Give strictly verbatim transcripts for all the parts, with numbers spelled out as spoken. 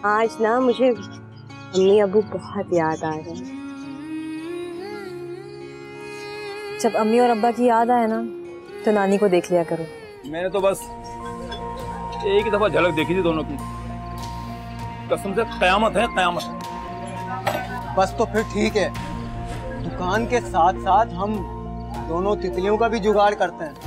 आज ना मुझे अम्मी अबू बहुत याद आ रहे हैं। जब अम्मी और अब्बा की याद आए ना तो नानी को देख लिया करो। मैंने तो बस एक ही दफा झलक देखी थी दोनों की, कसम से कयामत है कयामत। बस तो फिर ठीक है, दुकान के साथ साथ हम दोनों तितलियों का भी जुगाड़ करते हैं।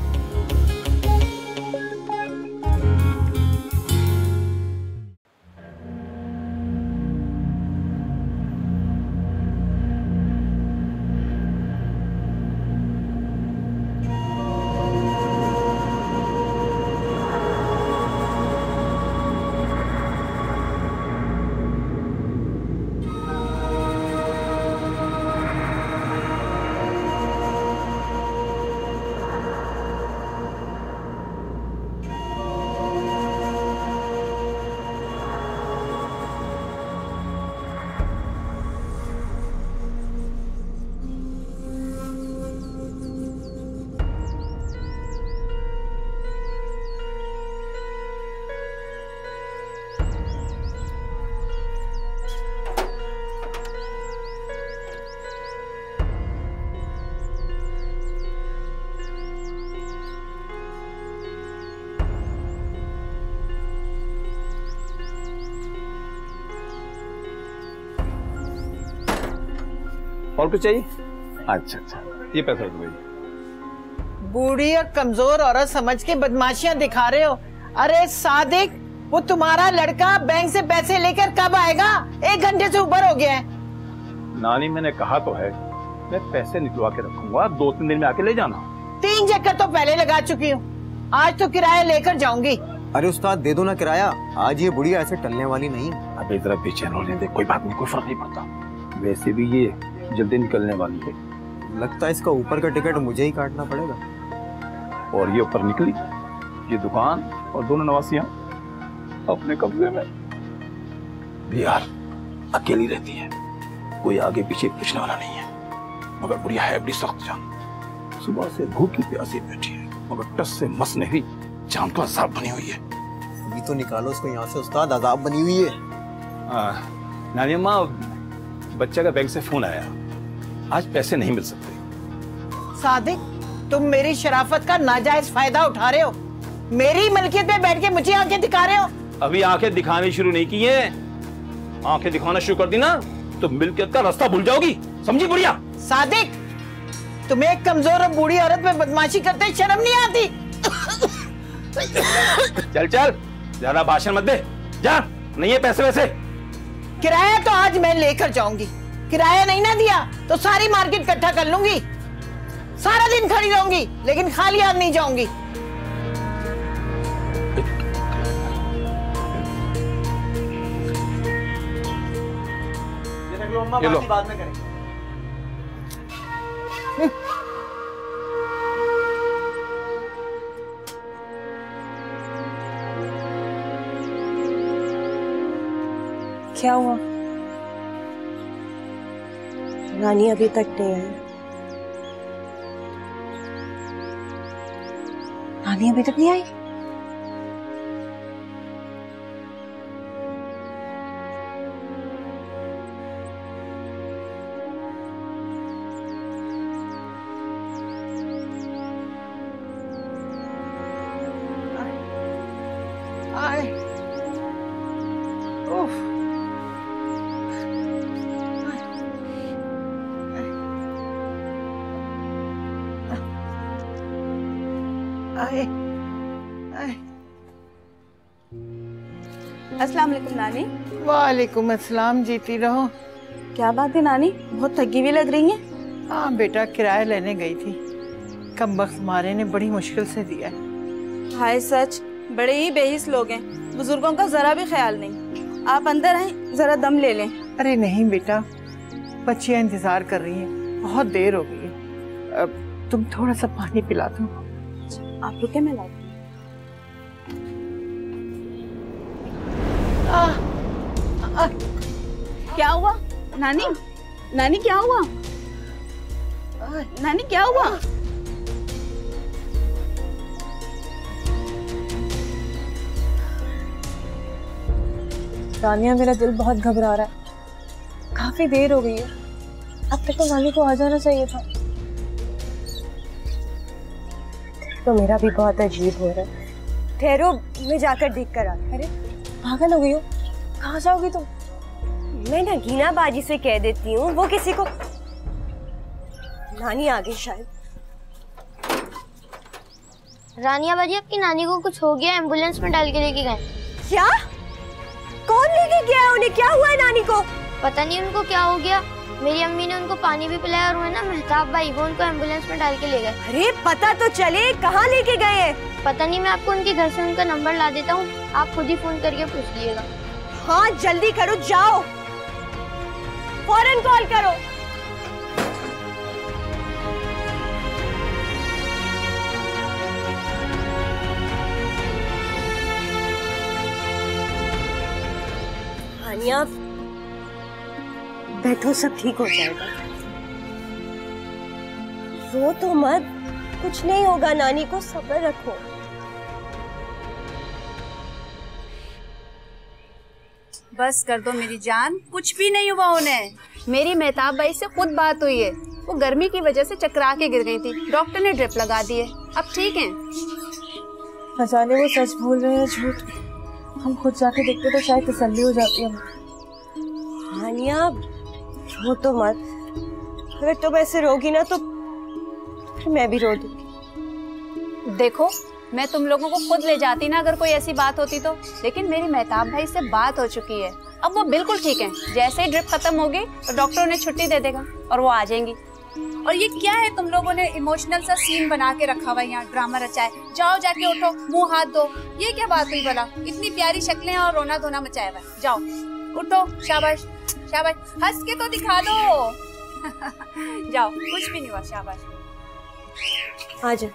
और कुछ चाहिए? अच्छा अच्छा, ये पैसा दो भाई। बूढ़ी और कमजोर औरत समझ के बदमाशियां दिखा रहे हो। अरे सादिक, वो तुम्हारा लड़का बैंक से पैसे लेकर कब आएगा? एक घंटे से ऊपर हो गया है। नानी मैंने कहा तो है, मैं पैसे निकलवा के रखूंगा, दो तीन दिन में आके ले जाना। तीन चक्कर तो पहले लगा चुकी हूँ, आज तो किराया लेकर जाऊंगी। अरे उस्ताद दे दो ना किराया, आज ये बुढ़िया ऐसे टलने वाली नहीं। अबे जरा बेचैन होने दे, कोई बात नहीं, कोई फर्क नहीं पड़ता। वैसे भी ये जल्दी निकलने वाली है। लगता है इसका ऊपर का टिकट मुझे ही काटना पड़ेगा। और ये ऊपर निकली, ये दुकान और दोनों नवासियां अपने कब्जे में। यार अकेली रहती है, कोई आगे पीछे पूछने वाला नहीं है, मगर बुढ़िया है बड़ी सख्त जान। सुबह से भूखी प्यासी बैठी है, मगर टस से मस नहीं, जान तो अजाब बनी हुई है। अभी तो निकालो उसको यहाँ से उस्ताद, अजाब बनी हुई है। नानी अम्मा, बच्चे का बैंक से फोन आया, आज पैसे नहीं मिल सकते। सादिक, तुम मेरी शराफत का नाजायज फायदा उठा रहे हो। मेरी मलकियत में बैठ के मुझे आंखें दिखा रहे हो। अभी आंखें दिखानी शुरू नहीं की है, आंखें दिखाना शुरू कर दी ना तो मिल्कियत का रास्ता भूल जाओगी, समझी बुढ़िया? सादिक, तुम्हें एक कमजोर और बूढ़ी औरत पे बदमाशी करते शर्म नहीं आती? चल चल, ज्यादा भाषण मत दे, जा, नहीं है पैसे वैसे। किराया तो आज मैं लेकर जाऊंगी, किराया नहीं ना दिया तो सारी मार्केट इकट्ठा कर लूंगी, सारा दिन खड़ी रहूंगी, लेकिन खाली हाथ नहीं जाऊंगी। ये लो। बाद में करेंगे। क्या हुआ? नानी अभी तक नहीं आई। नानी अभी तक नहीं आई? आए, उफ, आए, आए। अस्सलाम वालेकुम नानी। वालेकुम अस्सलाम, जीती रहो। क्या बात है नानी, बहुत थकी हुई लग रही हैं। हाँ बेटा, किराया लेने गई थी, कमबख्त मारे ने बड़ी मुश्किल से दिया है। हाय सच, बड़े ही बेहिस लोग हैं, बुजुर्गों का जरा भी ख्याल नहीं। आप अंदर आए, जरा दम ले लें। अरे नहीं बेटा, बच्चियां इंतजार कर रही हैं, बहुत देर हो गई है। अब तुम थोड़ा सा पानी पिला दो। आप रुके, मैं लाती हूँ। क्या हुआ नानी? नानी क्या हुआ? नानी क्या हुआ? रानिया, मेरा दिल बहुत घबरा रहा है। काफी देर हो गई है, अब तक तो नानी को आ जाना चाहिए था। तो मेरा भी बहुत अजीब हो रहा है। ठहरो, मैं जाकर देख कर आती। अरे पागल हो गई हो, कहाँ जाओगी तुम? मैं नगीना बाजी से कह देती हूँ, वो किसी को। नानी आ गई शायद। रानिया बाजी, आपकी नानी को कुछ हो गया, एम्बुलेंस में डाल के लेके गए। क्या? कौन लेके गया है उन्हें? क्या हुआ है नानी को? पता नहीं उनको क्या हो गया। मेरी अम्मी ने उनको पानी भी पिलाया और वो है ना मेहताब भाई, वो उनको एम्बुलेंस में डाल के ले गए। अरे पता तो चले, कहाँ लेके गए हैं? पता नहीं, मैं आपको उनके घर से उनका नंबर ला देता हूँ, आप खुद ही फोन करके पूछ लीजिएगा। हाँ जल्दी करो, जाओ फौरन कॉल करो। हानिया बैठो, सब ठीक हो जाएगा। रो तो मत, कुछ नहीं होगा, नानी को सब्र रखो। बस कर दो मेरी जान, कुछ भी नहीं हुआ उन्हें। मेरी मेहताब भाई से खुद बात हुई है, वो गर्मी की वजह से चकरा के गिर गई थी, डॉक्टर ने ड्रिप लगा दी है, अब ठीक हैं। न जाने वो सच बोल रहे हैं झूठ। हम खुद जाके देखते तो शायद तसल्ली हो जाती है। हानिया रो तो मत, अगर तुम ऐसे रोगी ना तो फिर मैं भी रो दूंगी। देखो, मैं तुम लोगों को खुद ले जाती ना अगर कोई ऐसी बात होती तो, लेकिन मेरी मेहताब भाई से बात हो चुकी है, अब वो बिल्कुल ठीक है। जैसे ही ड्रिप खत्म होगी तो डॉक्टर उन्हें छुट्टी दे देगा और वो आ जाएंगी। और ये क्या है, तुम लोगों ने इमोशनल सा सीन बना के रखा हुआ, यहाँ ड्रामा रचा है। जाओ जाके उठो, मुंह हाथ दो। ये क्या बात हुई भला? इतनी प्यारी शक्लें और रोना धोना मचाया हुआ है। जाओ उठो, शाबाश शाबाश, हंस के तो दिखा दो। जाओ, कुछ भी नहीं हुआ, शाबाश। आ जाओ।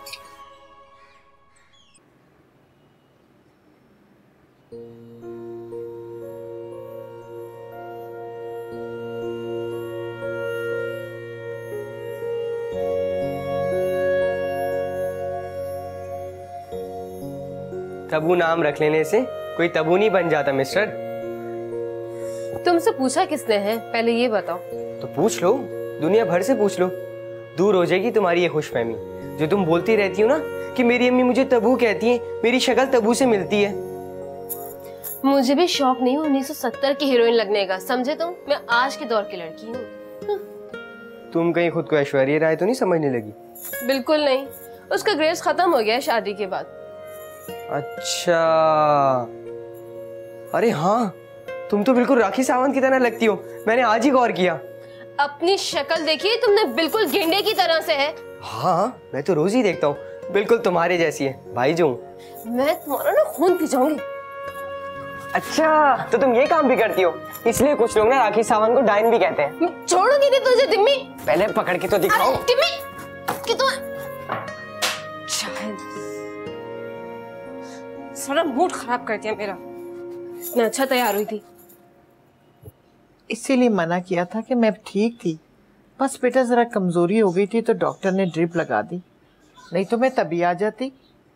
तबू नाम रख लेने से कोई तबू नहीं बन जाता मिस्टर। तुमसे पूछा किसने है, पहले ये बताओ। तो पूछ लो, दुनिया भर से पूछ लो, दूर हो जाएगी तुम्हारी ये खुशफहमी जो तुम बोलती रहती हो ना कि मेरी अम्मी मुझे तबू कहती है, मेरी शक्ल तबू से मिलती है। मुझे भी शौक नहीं उन्नीस सौ सत्तर की हीरोइन लगने का, समझे तुम? मैं आज के दौर की लड़की हूँ। तुम कहीं खुद को ऐश्वर्या राय तो नहीं समझने लगी? बिल्कुल नहीं, उसका ग्रेस खत्म हो गया शादी के बाद। अच्छा, अरे हाँ, तुम तो बिल्कुल राखी सावंत की तरह लगती हो, मैंने आज ही गौर किया। अपनी शक्ल देखी तुमने, बिल्कुल गेंडे की तरह से है। हाँ, मैं तो रोज ही देखता हूँ, बिल्कुल तुम्हारे जैसी है भाई जो। मैं तुम्हारा ना खून पी जाऊंगी। अच्छा, तो तुम ये काम भी करती हो, इसलिए कुछ लोग ना राखी सावंत को डायन भी कहते हैं। छोड़ूंगी नहीं तुझे दिम्मी। पहले पकड़ के तो दिखाओ। अरे दिम्मी, कि तो सारा मूड खराब कर दिया मेरा। मैं अच्छा तैयार हुई थी, इसीलिए मना किया था कि मैं ठीक थी, बस बेटा जरा कमजोरी हो गई थी तो डॉक्टर ने ड्रिप लगा दी, नहीं तो मैं तभी आ जाती।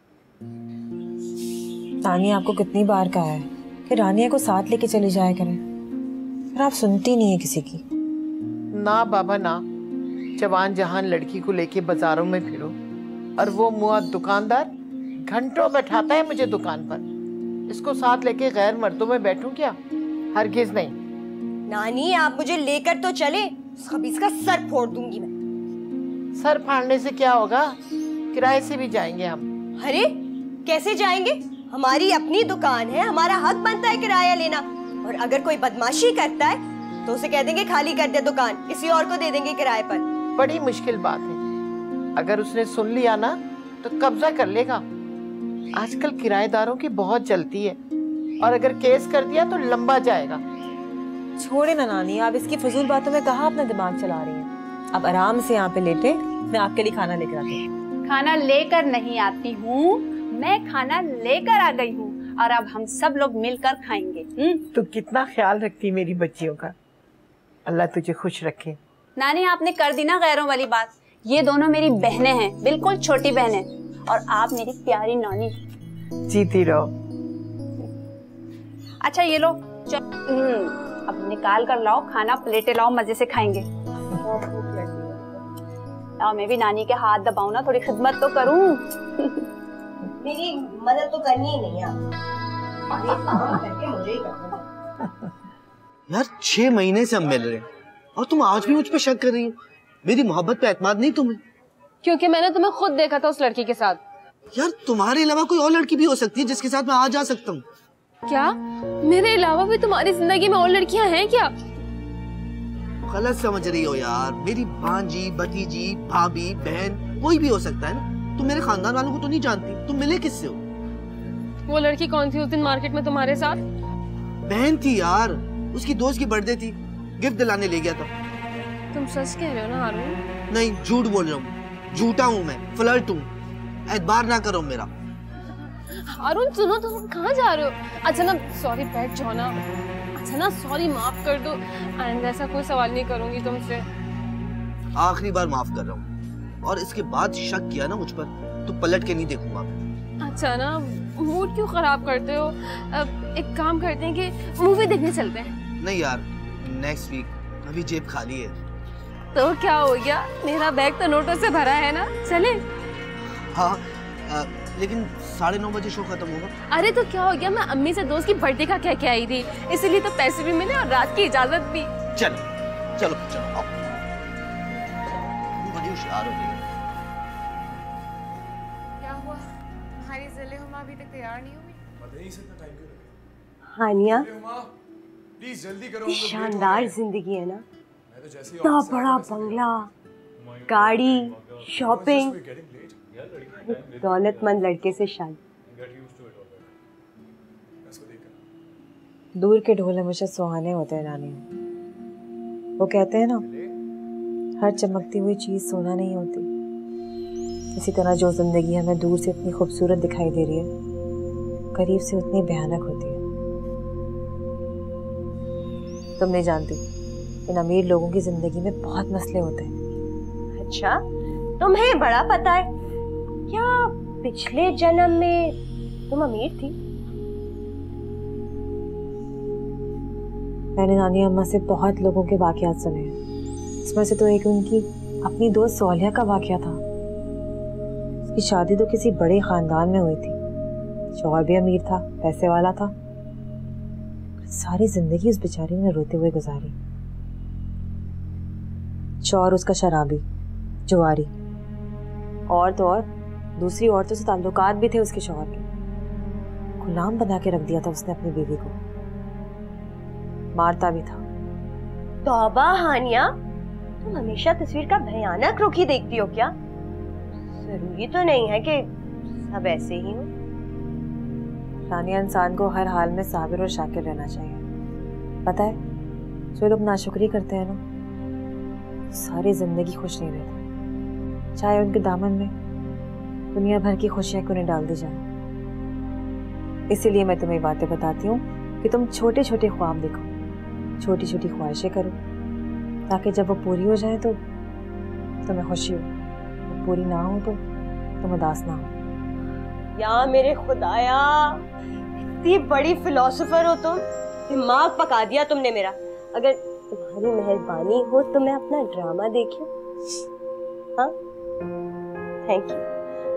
तानी आपको कितनी बार कहा है कि रानिया को साथ लेके चली जाया करें, पर आप सुनती नहीं है किसी की। ना बाबा ना, जवान जहान लड़की को लेके बाजारों में फिरो और वो मुआ दुकानदार घंटों बैठाता है मुझे दुकान पर, इसको साथ लेके गैर मर्दों में बैठूं क्या? हरगिज नहीं। नानी आप मुझे लेकर तो चले, खबीस का सर फोड़ दूंगी मैं। सर फाड़ने से क्या होगा, किराए से भी जाएंगे हम। अरे कैसे जाएंगे? हमारी अपनी दुकान है, हमारा हक बनता है किराया लेना। और अगर कोई बदमाशी करता है तो उसे कह देंगे खाली कर दे दुकान, किसी और को दे देंगे किराए पर। बड़ी मुश्किल बात है, अगर उसने सुन लिया ना तो कब्जा कर लेगा। आजकल किराएदारों की बहुत चलती है, और अगर केस कर दिया तो लंबा जाएगा। छोड़े ना नानी, आप इसकी फजूल बातों में कहाँ अपना दिमाग चला रही हैं। अब आराम से यहाँ पे लेटे, मैं आपके लिए खाना लेकर आती हूँ। खाना लेकर नहीं आती हूँ, मैं खाना लेकर आ गई हूँ, और अब हम सब लोग मिलकर खाएंगे। तू कितना ख्याल रखती मेरी बच्चियों का, अल्लाह तुझे खुश रखे। नानी आपने कर दी ना गैरों वाली बात, ये दोनों मेरी बहनें हैं, बिल्कुल छोटी बहनें, और आप मेरी प्यारी नानी। जीती रहो। अच्छा ये लो, अब निकाल कर लाओ खाना, प्लेटें लाओ, मजे से खाएंगे। लाओ मैं भी नानी के हाथ दबाऊं ना, थोड़ी खिदमत तो करूं। मेरी मदद तो करनी ही नहीं है, ये काम करके मुझे ही करना। यार छह महीने से हम मिल रहे हैं और तुम आज भी मुझ पे शक कर रही हो। मेरी मोहब्बत पे एतमाद नहीं तुम्हें? क्योंकि मैंने तुम्हें खुद देखा था उस लड़की के साथ। यार तुम्हारे अलावा कोई और लड़की भी हो सकती है जिसके साथ मैं आ जा सकता हूँ। क्या मेरे अलावा भी तुम्हारी जिंदगी में और लड़कियां हैं क्या? गलत समझ रही हो यार। मेरी भांजी, भतीजी, भाभी, बहन कोई भी हो सकता है ना। तुम मेरे खानदान वालों को तो नहीं जानती, तुम मिले किससे हो? वो लड़की कौन थी उस दिन मार्केट में तुम्हारे साथ? बहन थी यार, उसकी दोस्त की बर्थडे थी, गिफ्ट दिलाने ले गया था। तुम सच कह रहे हो ना हारून? नहीं, झूठ बोल रहा हूँ। झूठा हूँ मैं, फ्लर्ट हूँ। एतबार ना करो मेरा। हारून सुनो तो, तुम कहाँ जा रहे हो? अच्छा ना, सॉरी, बैठ जाओ ना। अच्छा ना, सॉरी, माफ कर दो। आइंदा ऐसा कोई सवाल नहीं करूंगी तुमसे। आखिरी बार माफ कर रहा हूँ, और इसके बाद शक किया ना मुझ पर तो पलट के नहीं देखूंगा। अच्छा ना, मूड क्यों खराब करते हो? अब एक काम करते हैं कि मूवी देखने चलते हैं। नहीं यार, नेक्स्ट वीक। अभी जेब खाली है। तो क्या हो गया, मेरा बैग तो नोटों से भरा है ना, चले? हाँ, आ, लेकिन साढ़े नौ बजे शो खत्म होगा। अरे तो क्या हो गया, मैं अम्मी से दोस्त की बर्थडे का कह के आई थी, इसीलिए तो पैसे भी मिले और रात की इजाजत भी। चलो चलो चलो आओ। बड़ी होशियार हो गई। क्या हुआ, तुम्हारी ज़िले हुमा अभी तक तैयार नहीं हुई? बताइए इतना टाइम क्यों लगा? हानिया, प्लीज जल्दी करो। शानदार जिंदगी है ना, इतना बड़ा बंगला, गाड़ी, शॉपिंग, दौलतमंद लड़के से शादी। दूर के ढोल हमेशा सुहाने होते हैं नानी। वो कहते हैं ना, हर चमकती हुई चीज सोना नहीं होती। इसी तरह जो जिंदगी हमें दूर से इतनी खूबसूरत दिखाई दे रही है, करीब से उतनी भयानक होती है। तुम नहीं जानती, इन अमीर लोगों की जिंदगी में बहुत मसले होते हैं। अच्छा, तुम्हें बड़ा पता है क्या? पिछले जन्म में तुम अमीर थी? मैंने नानी अम्मा से बहुत लोगों के वाकयात सुने हैं। इसमें से तो एक उनकी अपनी दोस्त सोलिया का वाकया था। उसकी शादी तो किसी बड़े खानदान में हुई थी, शौहर भी अमीर था, पैसे वाला था। सारी जिंदगी उस बेचारी ने रोते हुए गुजारी। शौहर उसका शराबी, जुआरी, और तो और दूसरी औरतों से ताल्लुकात भी थे उसके शौहर के। गुलाम बना के रख दिया था उसने अपनी बीवी को, मारता भी था। तौबा हानिया, तुम हमेशा तस्वीर का भयानक रुख ही देखती हो क्या? जरूरी तो नहीं है कि सब ऐसे ही हो। रानिया, इंसान को हर हाल में साबिर और शाकिर रहना चाहिए। पता है, जो लोग नाशुक्री करते हैं ना, सारी जिंदगी खुश नहीं रहते, चाहे उनके दामन में दुनिया भर की खुशियां क्यों नहीं डाल दी जाए। इसीलिए मैं तुम्हें बातें बताती हूँ कि तुम छोटे छोटे ख्वाब देखो, छोटी छोटी ख्वाहिशें करो, ताकि जब वो पूरी हो जाए तो तुम्हें खुशी हो, वो पूरी ना हो तो तुम उदास ना हो। या मेरे खुदाया, इतनी बड़ी फिलोसोफर हो तुम, दिमाग पका दिया तुमने मेरा। अगर तुम्हारी मेहरबानी हो तो मैं अपना ड्रामा देखूं? हाँ, थैंक यू।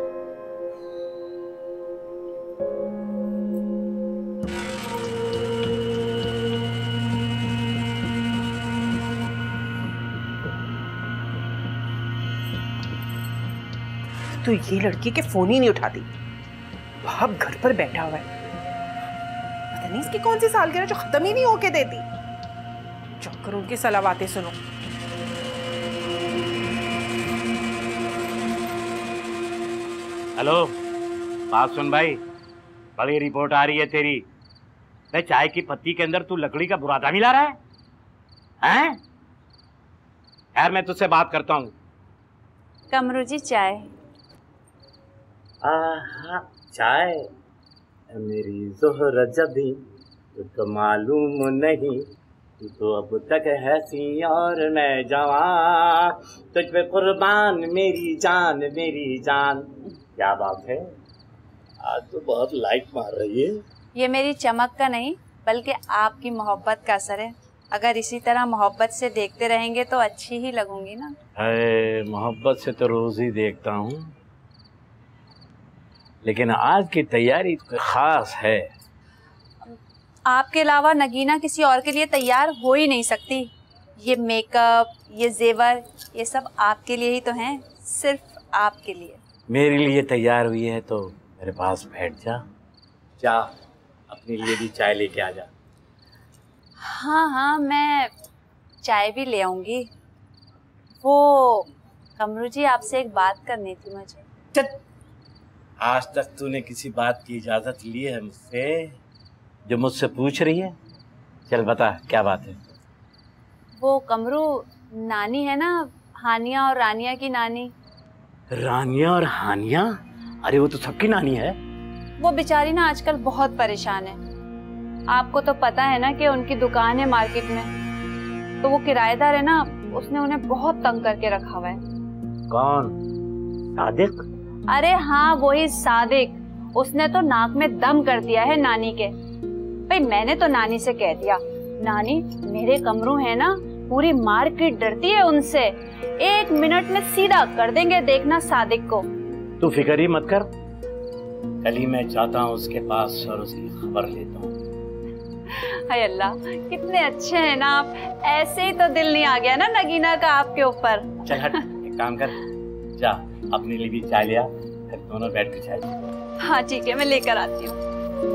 तो ये लड़की के फोन ही नहीं उठाती, भाव घर पर बैठा हुआ है। पता नहीं इसकी कौन सी सालगिरह जो खत्म ही नहीं होके देती। चक्कर उनकी सलावातें सुनो। हेलो, बात सुन भाई, बड़ी रिपोर्ट आ रही है तेरी। मैं चाय की पत्ती के अंदर तू लकड़ी का बुरादा मिला रहा है, हैं? यार मैं तुझसे बात करता हूँ। कमरू जी, चाय। आहा, चाय मेरी जोहरा जबी, तुझको मालूम नहीं, तू तो अब तक है सी और मैं जवान, तुझ पे कुर्बान मेरी जान मेरी जान। क्या बात है, आज तो बहुत लाइट मार रही है। ये मेरी चमक का नहीं, बल्कि आपकी मोहब्बत का असर है। अगर इसी तरह मोहब्बत से देखते रहेंगे तो अच्छी ही लगूंगी ना। अरे मोहब्बत से तो रोज ही देखता हूँ, लेकिन आज की तैयारी तो खास है। आपके अलावा नगीना किसी और के लिए तैयार हो ही नहीं सकती। ये मेकअप, ये जेवर, ये सब आपके लिए ही तो हैं, सिर्फ आपके लिए। मेरे लिए तैयार हुई है तो मेरे पास बैठ जा। जा अपने लिए भी चाय लेके आ जा। हाँ हाँ, मैं चाय भी ले आऊंगी। वो कमरू जी, आपसे एक बात करनी थी मुझे। चल, आज तक तूने किसी बात की इजाजत ली है मुझसे जो मुझसे पूछ रही है? चल बता, क्या बात है? वो कमरू, नानी है ना, हानिया और रानिया की नानी। रानिया और हानिया? अरे वो तो सबकी नानी है। वो बेचारी ना आजकल बहुत परेशान है। आपको तो पता है ना कि उनकी दुकान है मार्केट में, तो वो किराएदार है ना, उसने उन्हें बहुत तंग करके रखा हुआ है। कौन? सादिक? अरे हाँ, वही सादिक। उसने तो नाक में दम कर दिया है नानी के। भाई मैंने तो नानी से कह दिया, नानी मेरे कमरू है ना, पूरी मार्केट डरती है उनसे, एक मिनट में सीधा कर देंगे, देखना सादिक को। तू फिक्र ही मत कर, कल ही मैं जाता हूँ उसके पास और उसकी खबर लेता हूँ। हाय अल्लाह, कितने अच्छे हैं ना आप। ऐसे ही तो दिल नहीं आ गया ना नगीना का आपके ऊपर। चल हट, एक काम कर, जा अपने लिए भी चाय ले आ, फिर दोनों बैठ के चाय पीते। हाँ ठीक है, मैं लेकर आती हूँ।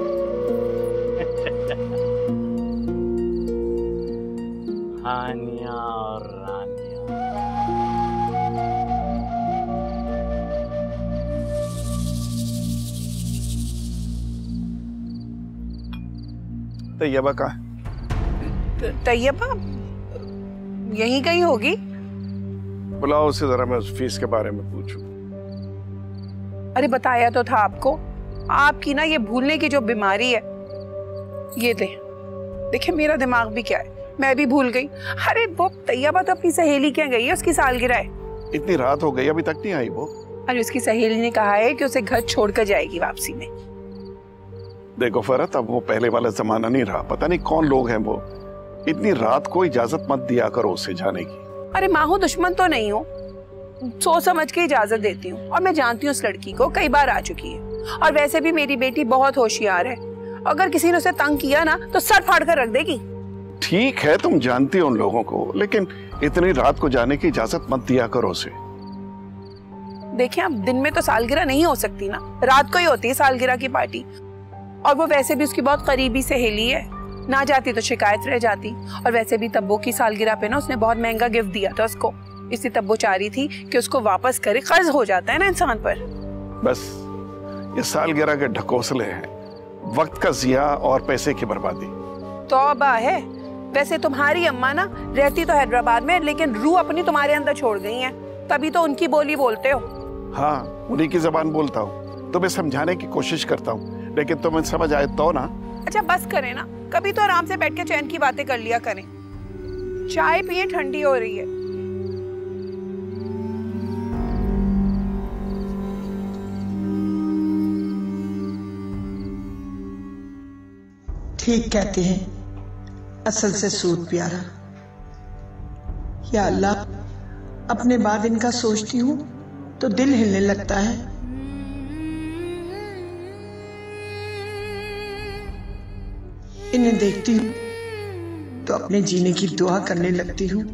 हानिया और रानिया। तैयबा कहाँ? तैयबा यहीं कहीं होगी। बुलाओ उसे, जरा मैं उस फीस के बारे में पूछूं। अरे बताया तो था आपको, आपकी ना ये भूलने की जो बीमारी है, ये ले देखिए मेरा दिमाग भी क्या है, मैं भी भूल गई। अरे वो तैयबा तो अपनी सहेली के यहाँ गई है, उसकी सालगिरह है। इतनी रात हो गई अभी तक नहीं आई वो? अरे उसकी सहेली ने कहा है कि उसे घर छोड़कर जाएगी वापसी में। देखो फरत, अब वो पहले वाला जमाना नहीं रहा, पता नहीं कौन लोग हैं वो। इतनी रात को इजाजत मत दिया करो उसे जाने की। अरे माँ हूँ, दुश्मन तो नहीं हूँ, सोच समझ के इजाजत देती हूँ। और मैं जानती हूँ उस लड़की को, कई बार आ चुकी है। और वैसे भी मेरी बेटी बहुत होशियार है, अगर किसी ने उसे तंग किया ना तो सर फाड़ कर रख देगी। ठीक है, तुम जानती हो उन लोगों को, लेकिन इतनी रात को जाने की इजाजत मत दिया करो उसे। देखिए अब दिन में तो सालगिरह नहीं हो सकती ना, रात को ही होती है सालगिरह की पार्टी। और वो वैसे भी उसकी बहुत करीबी सहेली है, ना जाती तो शिकायत रह जाती। और वैसे भी तब्बो की सालगिरह पे ना उसने बहुत महंगा गिफ्ट दिया था उसको, इसलिए तब्बो चाह रही थी कि उसको वापस करे। कर्ज हो जाता है ना इंसान पर। बस ये सालगिरह के ढकोसले हैं, वक्त का जिया और पैसे की बर्बादी। तौबा है। वैसे तुम्हारी अम्मा ना रहती तो हैदराबाद में, लेकिन रूह अपनी तुम्हारे अंदर छोड़ गई है, तभी तो उनकी बोली बोलते हो। हाँ, उन्हीं की जबान बोलता हूँ, तुम्हें समझाने की कोशिश करता हूँ, लेकिन तुम्हें समझ आए तो ना। अच्छा बस करें ना, कभी तो आराम से बैठ के चैन की बातें कर लिया करें। चाय पिए, ठंडी हो रही है। ठीक कहते हैं, असल से सूद प्यारा। या अल्लाह, अपने बाद इनका सोचती हूँ तो दिल हिलने लगता है। इन्हें देखती हूँ तो अपने जीने की दुआ करने लगती हूँ।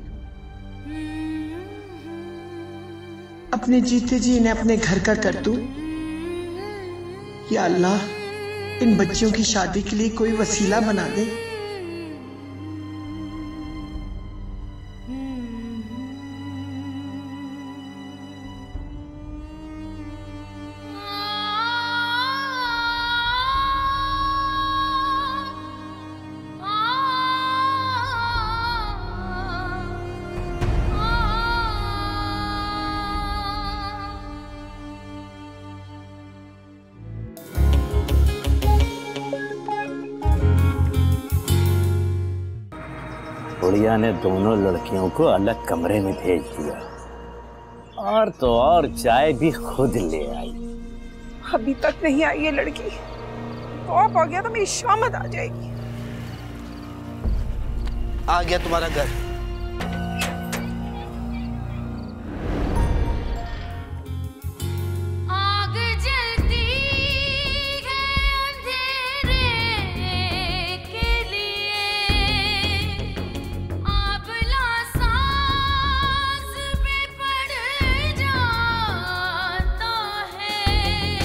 अपने जीते जी इन्हें अपने घर का कर दूं। या अल्लाह, इन बच्चियों की शादी के लिए कोई वसीला बना दे। बुढ़िया ने दोनों लड़कियों को अलग कमरे में भेज दिया, और तो और चाय भी खुद ले आई। अभी तक नहीं आई ये लड़की, तो आप आ गया तो मेरी शामत आ जाएगी। आ गया तुम्हारा घर। आग जलती है अंधेरे के लिए, आबला सांस पे पड़ जाता है,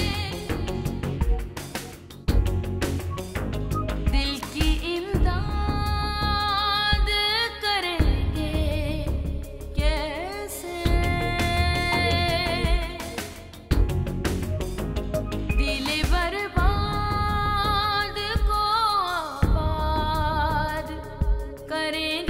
दिल की इमदाद करेंगे कैसे, दिल बर्बाद को आबाद करेंगे